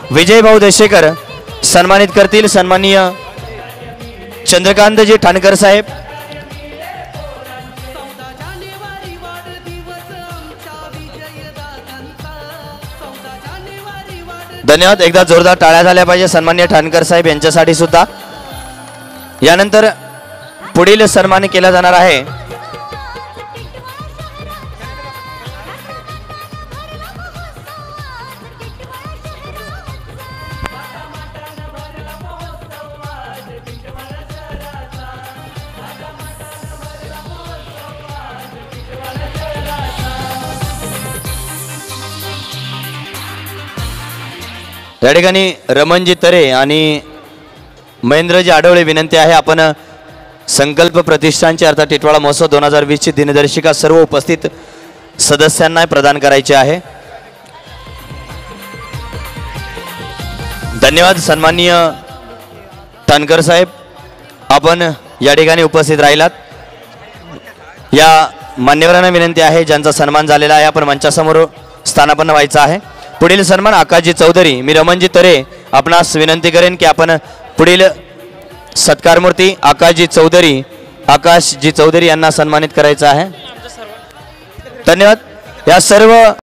विजय भाऊ देशेकर सन्मानित करतील सन्माननीय चंद्रकांतजी ठाणकर साहेब। धन्यवाद। एकदा जोरदार टाळ्या झाल्या पाहिजे सन्माननीय ठाणकर साहेब यांच्यासाठी सुद्धा। यानंतर पुढील सन्मान केला जाणार आहे या ठिकाणी रमणजी तरे आणि महेंद्रजी आडवळे विनंती आहे आपण संकल्प प्रतिष्ठानचे अर्थात टिटवाळा महोत्सव 2020 ची दिनदर्शिका सर्व उपस्थित सदस्यांना प्रदान करायची आहे। धन्यवाद सन्माननीय ठाणकर साहेब आपण या ठिकाणी उपस्थित राहिलात। या मान्यवरांना विनंती आहे ज्यांचा सन्मान झालेला आहे आपण मंचासमोर स्थानापन्न व्हायचं आहे। पुढील सन्मान आकाशजी चौधरी। मी रमणजी तरे आपणास विनंती करेन की आपण पुढील सत्कारमूर्ती आकाशजी चौधरी यांना सन्मानित करायचं आहे। धन्यवाद। या सर्व